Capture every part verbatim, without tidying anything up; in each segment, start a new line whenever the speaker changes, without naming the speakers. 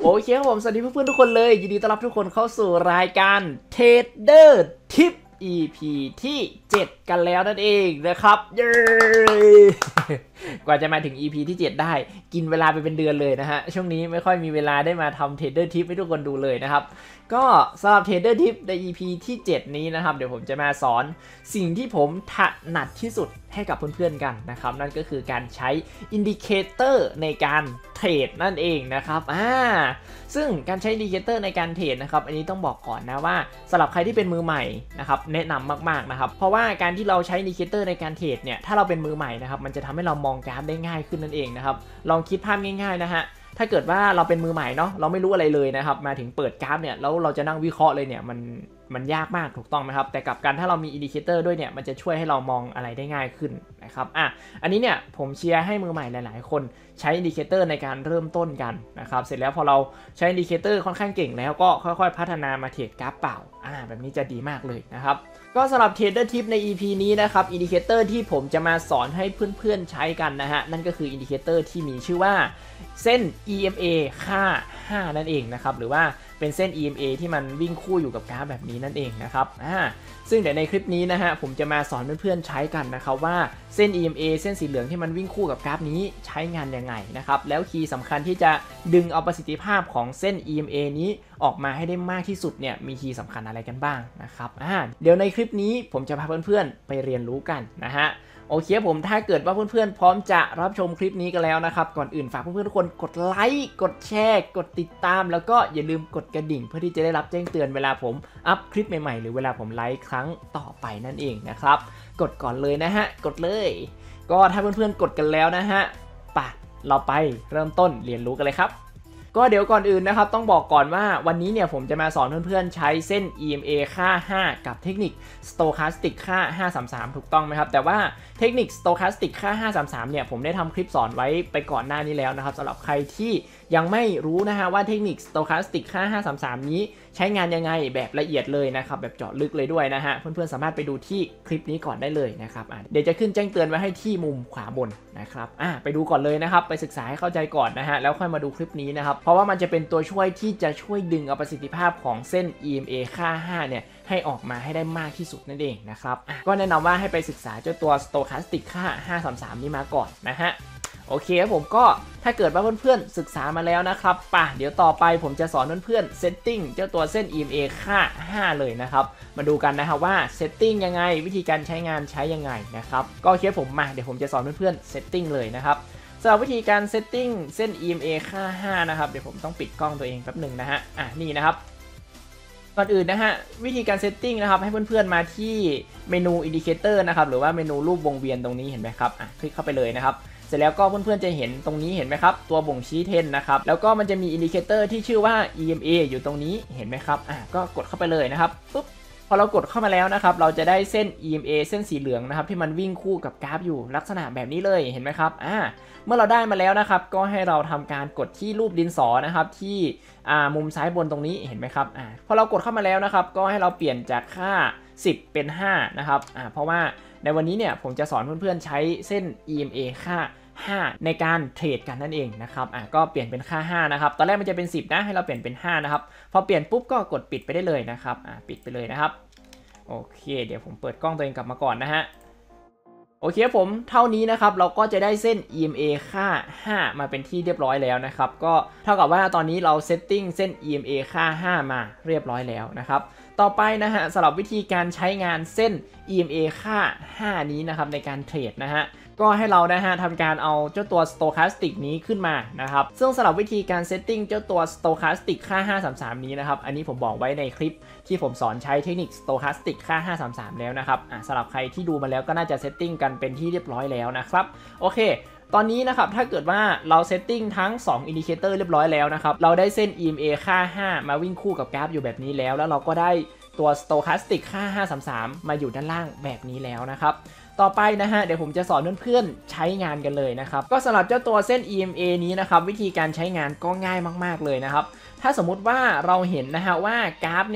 โอเคครับผมสวัสดีเพื่อนๆทุกคนเลยยินดีต้อนรับทุกคนเข้าสู่รายการ Trader Tip อี พี ที่เจ็ดกันแล้วนั่นเองนะครับเย้กว่าจะมาถึง อี พี ที่เจ็ดได้กินเวลาไปเป็นเดือนเลยนะฮะช่วงนี้ไม่ค่อยมีเวลาได้มาทำ Trader Tip ให้ทุกคนดูเลยนะครับก็สำหรับ Trader Tip ใน อี พี ที่เจ็ดนี้นะครับเดี๋ยวผมจะมาสอนสิ่งที่ผมถนัดที่สุดให้กับเพื่อนๆกันนะครับนั่นก็คือการใช้อินดิเคเตอร์ในการเทรดนั่นเองนะครับอ่าซึ่งการใช้อินดิเคเตอร์ในการเทรดนะครับอันนี้ต้องบอกก่อนนะว่าสำหรับใครที่เป็นมือใหม่นะครับแนะนำมากๆนะครับเพราะว่าการที่เราใช้อินดิเคเตอร์ในการเทรดเนี่ยถ้าเราเป็นมือใหม่นะครับมันจะทำให้เรามองกราฟได้ง่ายขึ้นนั่นเองนะครับลองคิดภาพง่ายๆนะฮะถ้าเกิดว่าเราเป็นมือใหม่เนาะเราไม่รู้อะไรเลยนะครับมาถึงเปิดกราฟเนี่ยแล้วเราจะนั่งวิเคราะห์เลยเนี่ยมันมันยากมากถูกต้องไหมครับแต่กับการถ้าเรามีอินดิเคเตอร์ด้วยเนี่ยมันจะช่วยให้เรามองอะไรได้ง่ายขึ้นนะครับอ่ะอันนี้เนี่ยผมเชียร์ให้มือใหม่หลายๆคนใช้อินดิเคเตอร์ในการเริ่มต้นกันนะครับเสร็จแล้วพอเราใช้อินดิเคเตอร์ค่อนข้างเก่งแล้วก็ค่อยๆพัฒนามาเทรดกราฟเปล่าอ่าแบบนี้จะดีมากเลยนะครับก็สำหรับ Trader Tip ใน อี พี นี้นะครับอินดิเคเตอร์ที่ผมจะมาสอนให้เพื่อนๆใช้กันนะฮะนั่นก็คืออินดิเคเตอร์ที่มีชื่อว่าเส้น อี เอ็ม เอ ค่าห้านั่นเองนะครับหรือว่าเป็นเส้น อี เอ็ม เอ ที่มันวิ่งคู่อยู่กับกราฟแบบนี้นั่นเองนะครับอ่าซึ่งเดี๋ยวในคลิปนี้นะฮะผมจะมาสอนเพื่อนๆใช้กันนะครับว่าเส้น อี เอ็ม เอ เส้นสีเหลืองที่มันวิ่งคู่กับกราฟนี้ใช้งานยังไงนะครับแล้วคีย์สำคัญที่จะดึงเอาประสิทธิภาพของเส้น อี เอ็ม เอ นี้ออกมาให้ได้มากที่สุดเนี่ยมีคีย์สำคัญอะไรกันบ้างนะครับอ่าเดี๋ยวในคลิปนี้ผมจะพาเพื่อนๆไปเรียนรู้กันนะฮะโอเคผมถ้าเกิดว่าเพื่อนๆพร้อมจะรับชมคลิปนี้กันแล้วนะครับก่อนอื่นฝากเพื่อนๆทุกคนกดไลค์กดแชร์กดติดตามแล้วก็อย่าลืมกดกระดิ่งเพื่อที่จะได้รับแจ้งเตือนเวลาผมอัพคลิปใหม่ๆหรือเวลาผมไลฟ์ครั้งต่อไปนั่นเองนะครับกดก่อนเลยนะฮะกดเลยก็ถ้าเพื่อนๆกดกันแล้วนะฮะป่ะเราไปเริ่มต้นเรียนรู้กันเลยครับก็เดี๋ยวก่อนอื่นนะครับต้องบอกก่อนว่าวันนี้เนี่ยผมจะมาสอนเพื่อนๆใช้เส้น อี เอ็ม เอ ค่าห้ากับเทคนิค Stochastic ค่าห้าสามสามถูกต้องไหมครับแต่ว่าเทคนิค Stochastic ค่าห้าสามสามเนี่ยผมได้ทำคลิปสอนไว้ไปก่อนหน้านี้แล้วนะครับสำหรับใครที่ยังไม่รู้นะฮะว่าเทคนิค Stochastic ค่าห้าสามสามนี้ใช้งานยังไงแบบละเอียดเลยนะครับแบบเจาะลึกเลยด้วยนะฮะเพื่อนๆสามารถไปดูที่คลิปนี้ก่อนได้เลยนะครับเดี๋ยวจะขึ้นแจ้งเตือนไว้ให้ที่มุมขวาบนนะครับอ่ะไปดูก่อนเลยนะครับไปศึกษาให้เข้าใจก่อนนะฮะแล้วค่อยมาดูคลิปนี้นะครับเพราะว่ามันจะเป็นตัวช่วยที่จะช่วยดึงเอาประสิทธิภาพของเส้น อี เอ็ม เอ ค่าห้าเนี่ยให้ออกมาให้ได้มากที่สุดนั่นเองนะครับก็แนะนำว่าให้ไปศึกษาเจ้าตัว Stochastic ค่าห้าสามสามนี้มาก่อนนะฮะโอเคครับผมก็ถ้าเกิดว่าเพื่อนๆศึกษามาแล้วนะครับป่ะเดี๋ยวต่อไปผมจะสอนเพื่อนๆ setting เจ้าตัวเส้น อี เอ็ม เอ ค่าห้าเลยนะครับมาดูกันนะครับว่า setting ยังไงวิธีการใช้งานใช้ยังไงนะครับก็โอเคผมมาเดี๋ยวผมจะสอนเพื่อนๆ setting เลยนะครับสำหรับวิธีการ setting เส้น อี เอ็ม เอ ค่าห้านะครับเดี๋ยวผมต้องปิดกล้องตัวเองแป๊บหนึ่งนะฮะอ่ะนี่นะครับก่อนอื่นนะฮะวิธีการเซตติ้งนะครับให้เพื่อนๆมาที่เมนู Indicator นะครับหรือว่าเมนูรูปวงเวียนตรงนี้เห็นไหมครับอ่ะคลิกเข้าไปเลยนะครับเสร็จแล้วก็เพื่อนๆจะเห็นตรงนี้เห็นไหมครับตัวบ่งชี้เทรนนะครับแล้วก็มันจะมีอินดิเคเตอร์ที่ชื่อว่า อี เอ็ม เอ อยู่ตรงนี้เห็นไหมครับอ่ะก็กดเข้าไปเลยนะครับปุ๊บพอเรากดเข้ามาแล้วนะครับเราจะได้เส้น อี เอ็ม เอ เส้นสีเหลืองนะครับที่มันวิ่งคู่กับกราฟอยู่ลักษณะแบบนี้เลยเห็นไหมครับอ่าเมื่อเราได้มาแล้วนะครับก็ให้เราทำการกดที่รูปดินสอนะครับที่อ่ามุมซ้ายบนตรงนี้เห็นไหมครับอ่าพอเรากดเข้ามาแล้วนะครับก็ให้เราเปลี่ยนจากค่าสิบเป็นห้านะครับอ่าเพราะว่าในวันนี้เนี่ยผมจะสอนเพื่อนๆใช้เส้น อี เอ็ม เอ ค่าห้าในการเทรดกันนั่นเองนะครับอ่ะก็เปลี่ยนเป็นค่าห้านะครับตอนแรกมันจะเป็นสิบนะให้เราเปลี่ยนเป็นห้านะครับพอเปลี่ยนปุ๊บก็กดปิดไปได้เลยนะครับอ่ะปิดไปเลยนะครับโอเคเดี๋ยวผมเปิดกล้องตัวเองกลับมาก่อนนะฮะโอเคผมเท่านี้นะครับเราก็จะได้เส้น อี เอ็ม เอ ค่าห้ามาเป็นที่เรียบร้อยแล้วนะครับก็เท่ากับว่าตอนนี้เราเซตติ้งเส้น อี เอ็ม เอ ค่าห้ามาเรียบร้อยแล้วนะครับต่อไปนะฮะสำหรับวิธีการใช้งานเส้น อี เอ็ม เอ ค่าห้านี้นะครับในการเทรดนะฮะก็ให้เรานะฮะทำการเอาเจ้าตัว Stochastic นี้ขึ้นมานะครับซึ่งสำหรับวิธีการเซตติ้งเจ้าตัว Stochastic ค่าห้าสามสามนี้นะครับอันนี้ผมบอกไว้ในคลิปที่ผมสอนใช้เทคนิค Stochastic ค่าห้าสามสามแล้วนะครับอ่ะสำหรับใครที่ดูมาแล้วก็น่าจะเซตติ้งกันเป็นที่เรียบร้อยแล้วนะครับโอเคตอนนี้นะครับถ้าเกิดว่าเราเซตติ้งทั้งสองอินดิเคเตอร์เรียบร้อยแล้วนะครับเราได้เส้น อี เอ็ม เอ ค่าห้ามาวิ่งคู่กับกราฟอยู่แบบนี้แล้วแล้วเราก็ได้ตัว Stochastic ค่าห้าสามสามมาอยู่ด้านล่างแบบนี้แล้วนะครับต่อไปนะฮะเดี๋ยวผมจะสอนเพื่อนๆใช้งานกันเลยนะครับก็สำหรับเจ้าตัวเส้น อี เอ็ม เอ นี้นะครับวิธีการใช้งานก็ง่ายมากๆเลยนะครับถ้าสมมุติว่าเราเห็นนะฮะว่ากราฟเนี่ย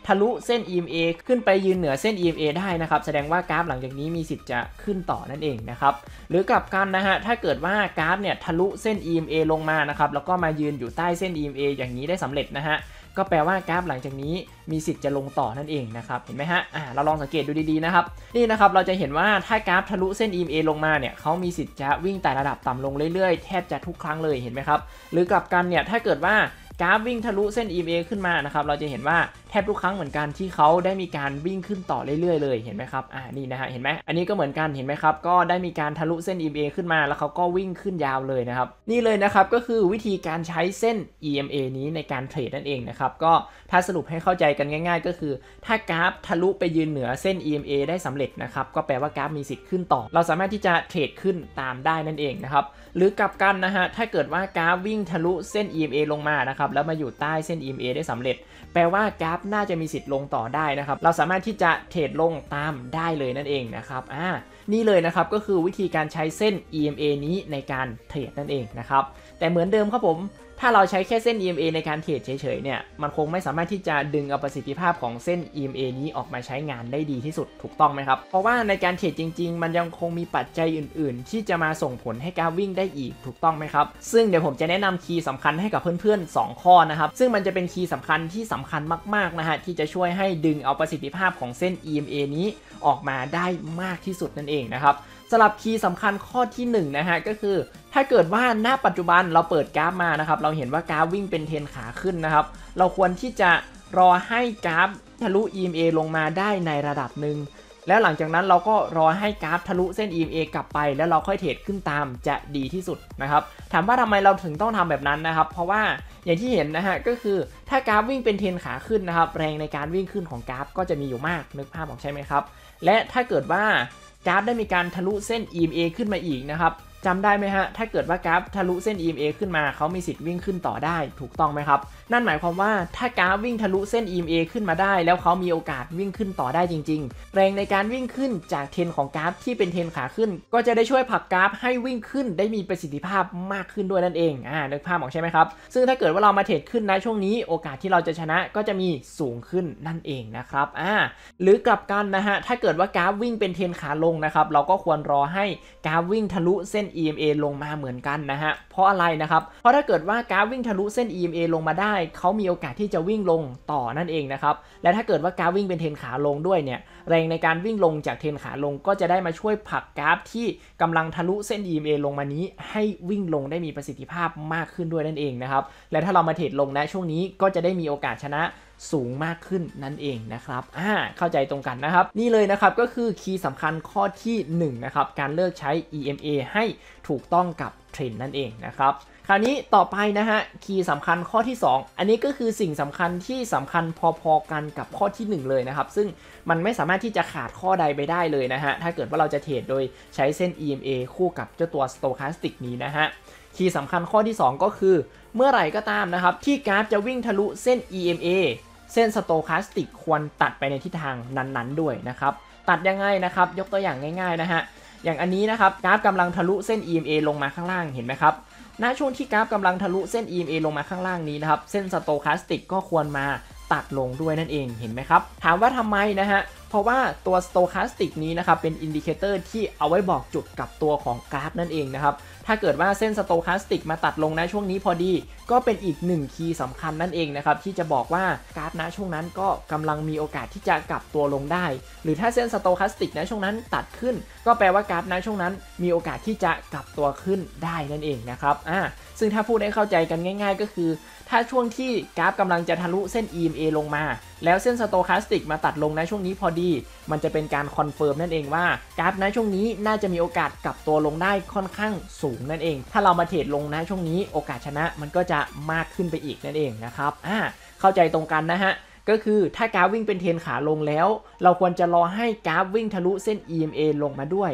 ทะลุเส้น อี เอ็ม เอ ขึ้นไปยืนเหนือเส้น อี เอ็ม เอ ได้นะครับแสดงว่ากราฟหลังจากนี้มีสิทธิ์จะขึ้นต่อนั่นเองนะครับหรือกลับกันนะฮะถ้าเกิดว่ากราฟเนี่ยทะลุเส้น อี เอ็ม เอ ลงมานะครับแล้วก็มายืนอยู่ใต้เส้น อี เอ็ม เอ อย่างนี้ได้สำเร็จนะฮะก็แปลว่ากราฟหลังจากนี้มีสิทธิ์จะลงต่อนั่นเองนะครับเห็นไหมฮะอ่าเราลองสังเกตดูดีๆนะครับนี่นะครับเราจะเห็นว่าถ้ากราฟทะลุเส้น อี เอ็ม เอ ลงมาเนี่ยเขามีสิทธิ์จะวิ่งไต่ระดับต่ำลงเรื่อยๆแทบจะทุกครั้งเลยเห็นไหมครับหรือกลับกันเนี่ยถ้าเกิดว่ากราฟวิ่งทะลุเส้น อี เอ็ม เอ ขึ้นมานะครับเราจะเห็นว่าแทบทุกครั้งเหมือนกันที่เขาได้มีการวิ่งขึ้นต่อเรื่อยๆเลยเห็นไหมครับอ่านี่นะฮะเห็นไหมอันนี้ก็เหมือนกันเห็นไหมครับก็ได้มีการทะลุเส้น อี เอ็ม เอ ขึ้นมาแล้วเขาก็วิ่งขึ้นยาวเลยนะครับนี่เลยนะครับก็คือวิธีการใช้เส้น อี เอ็ม เอ นี้ในการเทรดนั่นเองนะครับก็ถ้าสรุปให้เข้าใจกันง่ายๆก็คือถ้ากราฟทะลุไปยืนเหนือเส้น อี เอ็ม เอ ได้สำเร็จนะครับก็แปลว่ากราฟมีสิทธิ์ขึ้นต่อเราสามารถที่จะเทรดขึ้นตามได้นั่นเองนะครับหรือกลับกันนะฮะถ้าเกิดว่ากราฟวิ่งทะลุเส้น อี เอ็ม เอ ลงมานะครับแล้วมาอยู่ใต้เส้น อี เอ็ม เอ ได้สำเร็จแปลว่ากราฟน่าจะมีสิทธิ์ลงต่อได้นะครับเราสามารถที่จะเทรดลงตามได้เลยนั่นเองนะครับอ่านี่เลยนะครับก็คือวิธีการใช้เส้น อี เอ็ม เอ นี้ในการเทรดนั่นเองนะครับแต่เหมือนเดิมครับผมถ้าเราใช้แค่เส้น อี เอ็ม เอ ในการเทรดเฉยๆเนี่ยมันคงไม่สามารถที่จะดึงเอาประสิทธิภาพของเส้น อี เอ็ม เอ นี้ออกมาใช้งานได้ดีที่สุดถูกต้องไหมครับเพราะว่าในการเทรดจริงๆมันยังคงมีปัจจัยอื่นๆที่จะมาส่งผลให้กราฟวิ่งได้อีกถูกต้องไหมครับซึ่งเดี๋ยวผมจะแนะนำคีย์สำคัญให้กับเพื่อนๆสองข้อนะครับซึ่งมันจะเป็นคีย์สำคัญที่สำคัญมากๆนะฮะที่จะช่วยให้ดึงเอาประสิทธิภาพของเส้น อี เอ็ม เอ นี้ออกมาได้มากที่สุดนั่นเองนะครับสำหรับคีย์สำคัญข้อที่หนึ่งนะฮะก็คือถ้าเกิดว่าณปัจจุบันเราเปิดกราฟมานะครับเราเห็นว่ากราฟวิ่งเป็นเทรนขาขึ้นนะครับเราควรที่จะรอให้กราฟทะลุ อี เอ็ม เอ ลงมาได้ในระดับหนึ่งแล้วหลังจากนั้นเราก็รอให้กราฟทะลุเส้น อี เอ็ม เอ กลับไปแล้วเราค่อยเทรดขึ้นตามจะดีที่สุดนะครับถามว่าทำไมเราถึงต้องทำแบบนั้นนะครับเพราะว่าอย่างที่เห็นนะฮะก็คือถ้ากราฟวิ่งเป็นเทรนขาขึ้นนะครับแรงในการวิ่งขึ้นของกราฟก็จะมีอยู่มากนึกภาพออกใช่ไหมครับและถ้าเกิดว่ากราฟได้มีการทะลุเส้น อี เอ็ม เอ ขึ้นมาอีกนะครับจำได้ไหมฮะถ้าเกิดว่ากราฟทะลุเส้น อี เอ็ม เอ ขึ้นมาเขามีสิทธิ์วิ่งขึ้นต่อได้ถูกต้องไหมครับนั่นหมายความว่าถ้ากราฟวิ่งทะลุเส้น อี เอ็ม เอ ขึ้นมาได้แล้วเขามีโอกาสวิ่งขึ้นต่อได้จริงๆแรงในการวิ่งขึ้นจากเทรนของกราฟที่เป็นเทรนขาขึ้นก็จะได้ช่วยผลักกราฟให้วิ่งขึ้นได้มีประสิทธิภาพมากขึ้นด้วยนั่นเองอ่านึกภาพออกใช่ไหมครับซึ่งถ้าเกิดว่าเรามาเทรดขึ้นในช่วงนี้โอกาสที่เราจะชนะก็จะมีสูงขึ้นนั่นเองนะครับอ่าหรือกลับกันนะฮะถ้าเกิดว่ากราฟวิ่งเป็นเทรนขาลงนะครับเราก็ควรรอให้กราฟวิ่งทะลุเส้น อี เอ็ม เอ ลงมาเหมือนกันนะฮะเพราะอะไรนะครับเพราะถ้าเกิดว่ากราฟวิ่งทะลุเส้น อี เอ็ม เอ ลงมาได้เขามีโอกาสที่จะวิ่งลงต่อนั่นเองนะครับและถ้าเกิดว่ากราฟวิ่งเป็นเทรนขาลงด้วยเนี่ยแรงในการวิ่งลงจากเทรนขาลงก็จะได้มาช่วยผลักกราฟที่กำลังทะลุเส้น อี เอ็ม เอ ลงมานี้ให้วิ่งลงได้มีประสิทธิภาพมากขึ้นด้วยนั่นเองนะครับและถ้าเรามาเทรดลงนะช่วงนี้ก็จะได้มีโอกาสชนะสูงมากขึ้นนั่นเองนะครับอ่าเข้าใจตรงกันนะครับนี่เลยนะครับก็คือคีย์สำคัญข้อที่หนึ่งนะครับการเลือกใช้ อี เอ็ม เอ ให้ถูกต้องกับเทรนด์นั่นเองนะครับคราวนี้ต่อไปนะฮะคีย์สำคัญข้อที่สองอันนี้ก็คือสิ่งสำคัญที่สำคัญพอๆกันกับข้อที่หนึ่งเลยนะครับซึ่งมันไม่สามารถที่จะขาดข้อใดไปได้เลยนะฮะถ้าเกิดว่าเราจะเทรดโดยใช้เส้น อี เอ็ม เอ คู่กับเจ้าตัว Stochastic นี้นะฮะคีย์สำคัญข้อที่สองก็คือเมื่อไหร่ก็ตามนะครับที่กราฟจะวิ่งทะลุเส้น อี เอ็ม เอ เส้น Stochastic ควรตัดไปในทิศทางนั้นๆด้วยนะครับตัดยังไงนะครับยกตัวอย่างง่ายๆนะฮะอย่างอันนี้นะครับกราฟกำลังทะลุเส้น อี เอ็ม เอ ลงมาข้างล่างเห็นไหมครับณช่วงที่กราฟกำลังทะลุเส้น อี เอ็ม เอ ลงมาข้างล่างนี้นะครับเส้น Stochastic ก็ควรมาตัดลงด้วยนั่นเองเห็นไหมครับถามว่าทำไมนะฮะเพราะว่าตัว Stochastic นี้นะครับเป็นอินดิเคเตอร์ที่เอาไว้บอกจุดกับตัวของกราฟนั่นเองนะครับถ้าเกิดว่าเส้น Stochastic มาตัดลงในช่วงนี้พอดีก็เป็นอีกหนึ่งคีย์สำคัญนั่นเองนะครับที่จะบอกว่ากราฟณช่วงนั้นก็กำลังมีโอกาสที่จะกลับตัวลงได้หรือถ้าเส้น Stochastic ณช่วงนั้นตัดขึ้นก็แปลว่ากราฟณช่วงนั้นมีโอกาสที่จะกลับตัวขึ้นได้นั่นเองนะครับอ่าซึ่งถ้าพูดให้เข้าใจกันง่ายๆก็คือถ้าช่วงที่กราฟกำลังจะทะลุเส้น อี เอ็ม เอ ลงมาแล้วเส้น Stochastic มาตัดลงในช่วงนี้พอดีมันจะเป็นการคอนเฟิร์มนั่นเองว่ากราฟณช่วงนี้น่าจะมีโอกาสกลับตัวลงได้ค่อนข้างสูงนั่นเองถ้าเรามาเทรดลงณช่วงนี้โอกาสชนะมันก็จะมากขึ้นไปอีกนั่นเองนะครับอ่าเข้าใจตรงกันนะฮะก็คือถ้ากราฟวิ่งเป็นเทรนขาลงแล้วเราควรจะรอให้กราฟวิ่งทะลุเส้น อี เอ็ม เอ ลงมาด้วย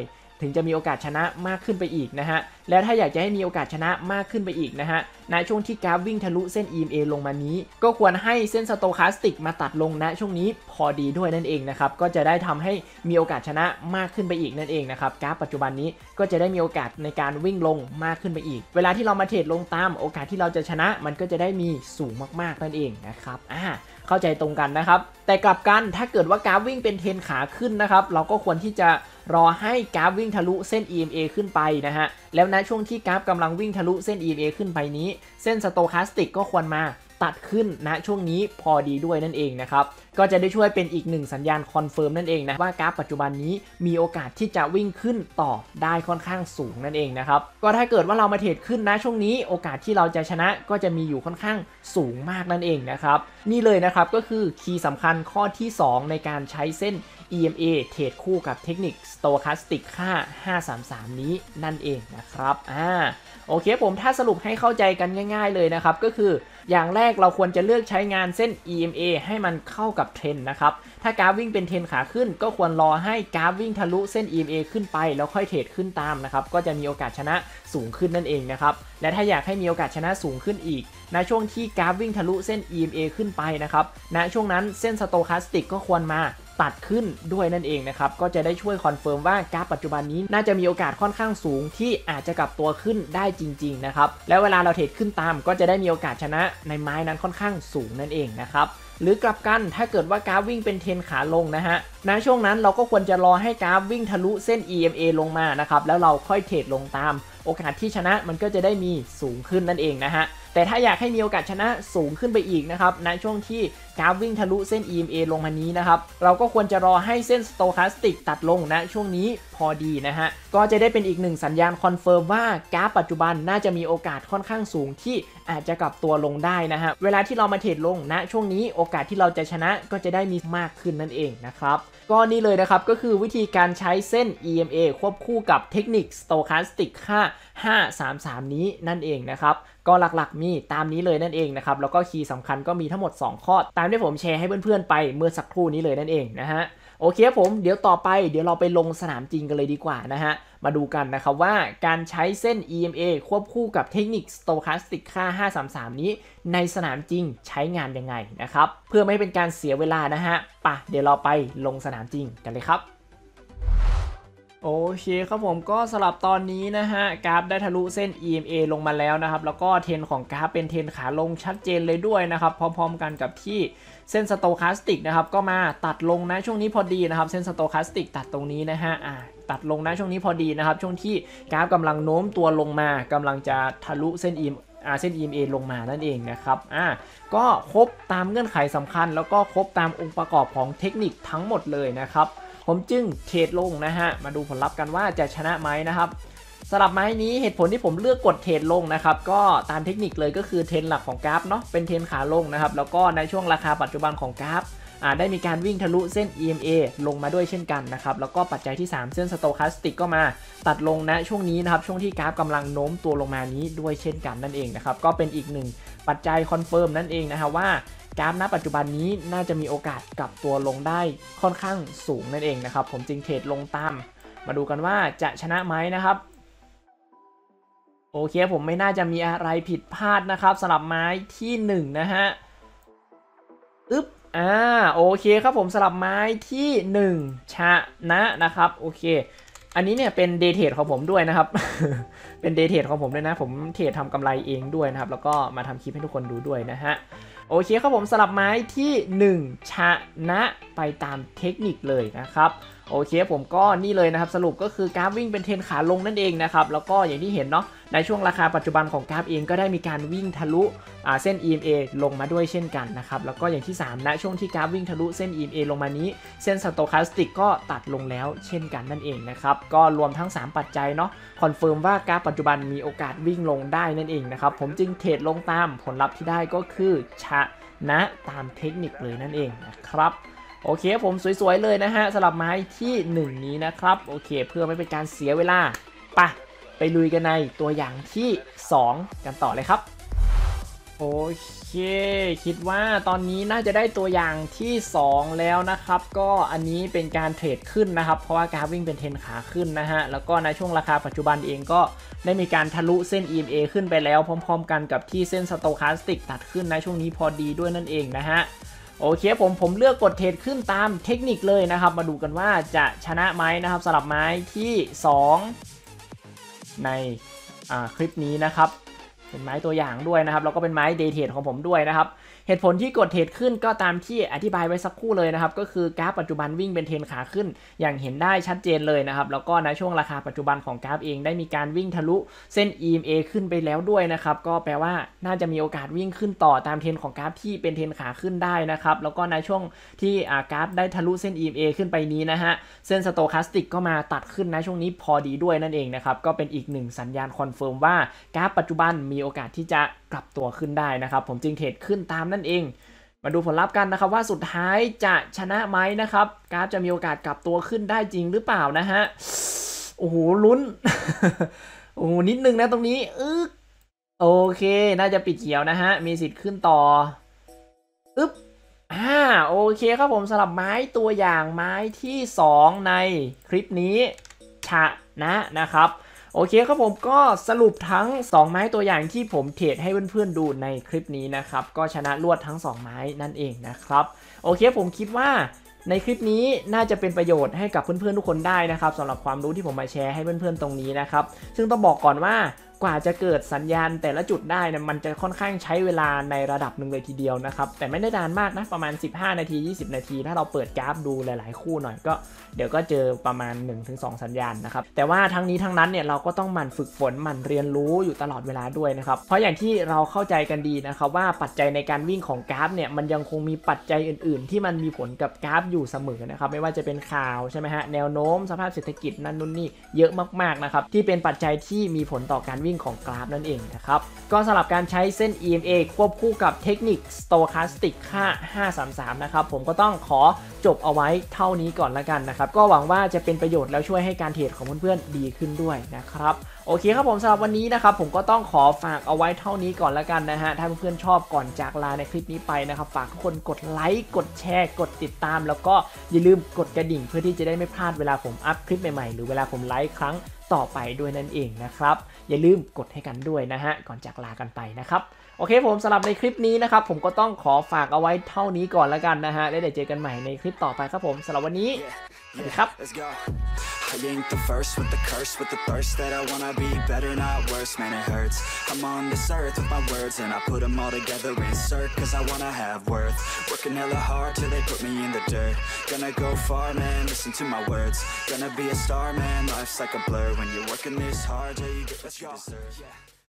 ถึงจะมีโอกาสชนะมากขึ้นไปอีกนะฮะแล้วถ้าอยากจะให้มีโอกาสชนะมากขึ้นไปอีกนะฮะณช่วงที่กราฟวิ่งทะลุเส้น อี เอ็ม เอ ลงมานี้ก็ควรให้เส้นสโตคาสติกมาตัดลงณช่วงนี้พอดีด้วยนั่นเองนะครับก็จะได้ทำให้มีโอกาสชนะมากขึ้นไปอีกนั่นเองนะครับกราฟปัจจุบันนี้ก็จะได้มีโอกาสในการวิ่งลงมากขึ้นไปอีกเวลาที่เรามาเทรดลงตามโอกาสที่เราจะชนะมันก็จะได้มีสูงมากๆนั่นเองนะครับอ่าเข้าใจตรงกันนะครับแต่กลับกันถ้าเกิดว่ากราฟวิ่งเป็นเทรนขาขึ้นนะครับเราก็ควรที่จะรอให้กราฟวิ่งทะลุเส้น อี เอ็ม เอ ขึ้นไปนะฮะแล้วณช่วงที่กราฟกำลังวิ่งทะลุเส้น อี เอ็ม เอ ขึ้นไปนี้เส้นสโตคาสติกก็ควรมาตัดขึ้นณช่วงนี้พอดีด้วยนั่นเองนะครับก็จะได้ช่วยเป็นอีกหนึ่งสัญญาณคอนเฟิร์มนั่นเองนะว่ากราฟปัจจุบันนี้มีโอกาสที่จะวิ่งขึ้นต่อได้ค่อนข้างสูงนั่นเองนะครับก็ถ้าเกิดว่าเรามาเทรดขึ้นณช่วงนี้โอกาสที่เราจะชนะก็จะมีอยู่ค่อนข้างสูงมากนั่นเองนะครับนี่เลยนะครับก็คือคีย์สำคัญข้อที่สองในการใช้เส้น อี เอ็ม เอ เทรดคู่กับเทคนิค Stochastic ค่าห้าสามสามนี้นั่นเองนะครับอ่าโอเคผมถ้าสรุปให้เข้าใจกันง่ายๆเลยนะครับก็คืออย่างแรกเราควรจะเลือกใช้งานเส้น อี เอ็ม เอ ให้มันเข้ากับเทรนด์นะครับถ้ากราฟวิ่งเป็นเทรนขาขึ้นก็ควรรอให้กราฟวิ่งทะลุเส้น อี เอ็ม เอ ขึ้นไปแล้วค่อยเทรดขึ้นตามนะครับก็จะมีโอกาสชนะสูงขึ้นนั่นเองนะครับและถ้าอยากให้มีโอกาสชนะสูงขึ้นอีกณช่วงที่กราฟวิ่งทะลุเส้น อี เอ็ม เอ ขึ้นไปนะครับณช่วงนั้นเส้น Stochastic ก็ควรมาตัดขึ้นด้วยนั่นเองนะครับก็จะได้ช่วยคอนเฟิร์มว่ากราฟปัจจุบันนี้น่าจะมีโอกาสค่อนข้างสูงที่อาจจะกลับตัวขึ้นได้จริงๆนะครับแล้วเวลาเราเทรดขึ้นตามก็จะได้มีโอกาสชนะในไม้นั้นค่อนข้างสูงนั่นเองนะครับหรือกลับกันถ้าเกิดว่ากราฟวิ่งเป็นเทรนขาลงนะฮะณช่วงนั้นเราก็ควรจะรอให้กราฟวิ่งทะลุเส้น อี เอ็ม เอ ลงมานะครับแล้วเราค่อยเทรดลงตามโอกาสที่ชนะมันก็จะได้มีสูงขึ้นนั่นเองนะฮะแต่ถ้าอยากให้มีโอกาสชนะสูงขึ้นไปอีกนะครับณช่วงที่กราฟวิ่งทะลุเส้น อี เอ็ม เอ ลงมานี้นะครับเราก็ควรจะรอให้เส้น Stochastic ตัดลงณช่วงนี้พอดีนะฮะก็จะได้เป็นอีกหนึ่งสัญญาณคอนเฟิร์มว่ากราฟปัจจุบันน่าจะมีโอกาสค่อนข้างสูงที่อาจจะกลับตัวลงได้นะฮะเวลาที่เรามาเทรดลงณช่วงนี้โอกาสที่เราจะชนะก็จะได้มีมากขึ้นนั่นเองนะครับก็นี่เลยนะครับก็คือวิธีการใช้เส้น อี เอ็ม เอ ควบคู่กับเทคนิค Stochastic ค่าห้าสามสามนี้นั่นเองนะครับก็หลักๆมีตามนี้เลยนั่นเองนะครับแล้วก็คีย์สำคัญก็มีทั้งหมดสองข้อตามที่ผมแชร์ให้เพื่อนๆไปเมื่อสักครู่นี้เลยนั่นเองนะฮะโอเคผมเดี๋ยวต่อไปเดี๋ยวเราไปลงสนามจริงกันเลยดีกว่านะฮะมาดูกันนะครับว่าการใช้เส้น อี เอ็ม เอ ควบคู่กับเทคนิค Stochastic ค่าห้าสามสามนี้ในสนามจริงใช้งานยังไงนะครับเพื่อไม่ให้เป็นการเสียเวลานะฮะป่ะเดี๋ยวเราไปลงสนามจริงกันเลยครับโอเคครับผมก็สลับตอนนี้นะฮะกราฟได้ทะลุเส้น อี เอ็ม เอ ลงมาแล้วนะครับแล้วก็เทรนของกราฟเป็นเทรนขาลงชัดเจนเลยด้วยนะครับพร้อมๆกันกับที่เส้น Stochastic นะครับก็มาตัดลงนะช่วงนี้พอดีนะครับเส้น Stochastic ตัดตรงนี้นะฮะอ่าตัดลงนะช่วงนี้พอดีนะครับช่วงที่กราฟกำลังโน้มตัวลงมากำลังจะทะลุเส้น อี อ่าเส้น อี เอ็ม เอ ลงมานั่นเองนะครับอ่าก็ครบตามเงื่อนไขสำคัญแล้วก็ครบตามองค์ประกอบของเทคนิคทั้งหมดเลยนะครับผมจึงเทรดลงนะฮะมาดูผลลัพธ์กันว่าจะชนะไหมนะครับสำหรับไม้นี้เหตุผลที่ผมเลือกกดเทรดลงนะครับก็ตามเทคนิคเลยก็คือเทรนหลักของกราฟเนาะเป็นเทรนขาลงนะครับแล้วก็ในช่วงราคาปัจจุบันของกราฟอ่าได้มีการวิ่งทะลุเส้น อี เอ็ม เอ ลงมาด้วยเช่นกันนะครับแล้วก็ปัจจัยที่สามเส้น Stochastic ก็มาตัดลงนะช่วงนี้นะครับช่วงที่กราฟกำลังโน้มตัวลงมานี้ด้วยเช่นกันนั่นเองนะครับก็เป็นอีกหนึ่งปัจจัยคอนเฟิร์มนั่นเองนะครับว่ากราฟณปัจจุบันนี้น่าจะมีโอกาสกลับตัวลงได้ค่อนข้างสูงนั่นเองนะครับผมจึงเทรดลงตามมาดูกันว่าจะชนะไหมนะครับโอเคผมไม่น่าจะมีอะไรผิดพลาดนะครับสำหรับไม้ที่หนึ่งนะฮะอึ๊บอ่าโอเคครับผมสลับไม้ที่หนึ่งชนะนะครับโอเคอันนี้เนี่ยเป็นเดย์เทรดของผมด้วยนะครับ เป็นเดย์เทรดของผมด้วยนะผมเทรดทำกำไรเองด้วยนะครับแล้วก็มาทำคลิปให้ทุกคนดูด้วยนะฮะโอเคครับผมสลับไม้ที่หนึ่งชนะไปตามเทคนิคเลยนะครับโอเคผมก็นี่เลยนะครับสรุปก็คือกราฟวิ่งเป็นเทรนขาลงนั่นเองนะครับแล้วก็อย่างที่เห็นเนาะในช่วงราคาปัจจุบันของกราฟเองก็ได้มีการวิ่งทะลุอ่าเส้น อี เอ็ม เอ ลงมาด้วยเช่นกันนะครับแล้วก็อย่างที่สามณช่วงที่กราฟวิ่งทะลุเส้น อี เอ็ม เอ ลงมานี้เส้น Stochastic ก็ตัดลงแล้วเช่นกันนั่นเองนะครับก็รวมทั้งสามปัจจัยเนาะคอนเฟิร์มว่ากราฟปัจจุบันมีโอกาสวิ่งลงได้นั่นเองนะครับผมจึงเทรดลงตามผลลัพธ์ที่ได้ก็คือชนะตามเทคนิคเลยนั่นเองนะครับโอเคผมสวยๆเลยนะฮะสำหรับไม้ที่หนึ่งนี้นะครับโอเคเพื่อไม่เป็นการเสียเวลาไปไปลุยกันในตัวอย่างที่สองกันต่อเลยครับโโอเคคิดว่าตอนนี้น่าจะได้ตัวอย่างที่สองแล้วนะครับก็อันนี้เป็นการเทรดขึ้นนะครับเพราะว่ากราฟวิ่งเป็นเทรนขาขึ้นนะฮะแล้วก็ในช่วงราคาปัจจุบันเองก็ได้มีการทะลุเส้น อี เอ็ม เอ ขึ้นไปแล้วพร้อมๆกันกับที่เส้นสโตคาสติกตัดขึ้นในช่วงนี้พอดีด้วยนั่นเองนะฮะโอเคผมผมเลือกกดเทรดขึ้นตามเทคนิคเลยนะครับมาดูกันว่าจะชนะไหมนะครับสำหรับไม้ที่สองในคลิปนี้นะครับเป็นไม้ตัวอย่างด้วยนะครับแล้วก็เป็นไม้เดย์เทรดของผมด้วยนะครับเหตุผลที่กดเทรดขึ้นก็ตามที่อธิบายไว้สักครู่เลยนะครับก็คือกราฟปัจจุบันวิ่งเป็นเทรนขาขึ้นอย่างเห็นได้ชัดเจนเลยนะครับแล้วก็ในช่วงราคาปัจจุบันของกราฟเองได้มีการวิ่งทะลุเส้น อี เอ็ม เอ ขึ้นไปแล้วด้วยนะครับก็แปลว่าน่าจะมีโอกาสวิ่งขึ้นต่อตามเทรนของกราฟที่เป็นเทรนขาขึ้นได้นะครับแล้วก็ในช่วงที่กราฟได้ทะลุเส้น อี เอ็ม เอ ขึ้นไปนี้นะฮะเส้นสโตคาสติกก็มาตัดขึ้นในช่วงนี้พอดีด้วยนั่นเองนะครับก็เป็นอีกหนึ่งสัญญาณคอนเฟิร์มว่ากราฟปัจจุบันมีโอกาสที่จะกลับตัวขึ้นได้นะครับผมจึงเทรดขึ้นตามนั่นเองมาดูผลลัพธ์กันนะครับว่าสุดท้ายจะชนะไหมนะครับกราฟจะมีโอกาสกลับตัวขึ้นได้จริงหรือเปล่านะฮะโอ้โหลุ้น โอ้โหนิดนึงนะตรงนี้อึ๊กโอเคน่าจะปิดเขียวนะฮะมีสิทธิ์ขึ้นต่ออึ๊บอ่าโอเคครับผมสำหรับไม้ตัวอย่างไม้ที่สองในคลิปนี้ชนะนะครับโอเคครับผมก็สรุปทั้งสองไม้ตัวอย่างที่ผมเทรดให้เพื่อนๆดูในคลิปนี้นะครับก็ชนะรวดทั้งสองไม้นั่นเองนะครับโอเคผมคิดว่าในคลิปนี้น่าจะเป็นประโยชน์ให้กับเพื่อนๆทุกคนได้นะครับสำหรับความรู้ที่ผมมาแชร์ให้เพื่อนๆตรงนี้นะครับซึ่งต้องบอกก่อนว่ากว่าจะเกิดสัญญาณแต่ละจุดได้นะมันจะค่อนข้างใช้เวลาในระดับหนึ่งเลยทีเดียวนะครับแต่ไม่ได้นานมากนะประมาณสิบห้านาทียี่สิบนาทีถ้าเราเปิดกราฟดูหลายๆคู่หน่อยก็เดี๋ยวก็เจอประมาณ หนึ่งถึงสอง สัญญาณนะครับแต่ว่าทั้งนี้ทั้งนั้นเนี่ยเราก็ต้องหมั่นฝึกฝนหมั่นเรียนรู้อยู่ตลอดเวลาด้วยนะครับเพราะอย่างที่เราเข้าใจกันดีนะครับว่าปัจจัยในการวิ่งของกราฟเนี่ยมันยังคงมีปัจจัยอื่นๆที่มันมีผลกับกราฟอยู่เสมอนะครับไม่ว่าจะเป็นข่าวใช่ไหมฮะแนวโน้มสภาพเศรษฐกิจนั่นนู่นนี่เยอะมากๆนะครับที่เป็นปัจจัยที่มีผลต่อการวิ่งของกราฟนั่นเองนะครับก็สำหรับการใช้เส้น อี เอ็ม เอ ควบคู่กับเทคนิค Stochastic ค่าห้าสามสามนะครับผมก็ต้องขอจบเอาไว้เท่านี้ก่อนละกันนะครับก็หวังว่าจะเป็นประโยชน์แล้วช่วยให้การเทรดของเพื่อนๆดีขึ้นด้วยนะครับโอเคครับผมสำหรับวันนี้นะครับผมก็ต้องขอฝากเอาไว้เท่านี้ก่อนละกันนะฮะถ้าเพื่อนๆชอบก่อนจากลาในคลิปนี้ไปนะครับฝากทุกคนกดไลค์กดแชร์กดติดตามแล้วก็อย่าลืมกดกระดิ่งเพื่อที่จะได้ไม่พลาดเวลาผมอัพคลิปใหม่ๆหรือเวลาผมไลฟ์ครั้งต่อไปด้วยนั่นเองนะครับอย่าลืมกดให้กันด้วยนะฮะก่อนจากลากันไปนะครับโอเคผมสำหรับในคลิปนี้นะครับผมก็ต้องขอฝากเอาไว้เท่านี้ก่อนละกันนะฮะแล้วเดี๋ยวเจอกันใหม่ในคลิปต่อไปครับผมสำหรับวันนี้สวัสดีครับ
I ain't the first with the curse, with the thirst that I wanna be better, not worse, man it hurts. I'm on this earth with my words and I put them all together, insert, cause I wanna have worth. Working hella hard till they put me in the dirt. Gonna go far, man, listen to my words. Gonna be a star, man, life's like a blur. When you're working this hard, yeah, you get what you deserve.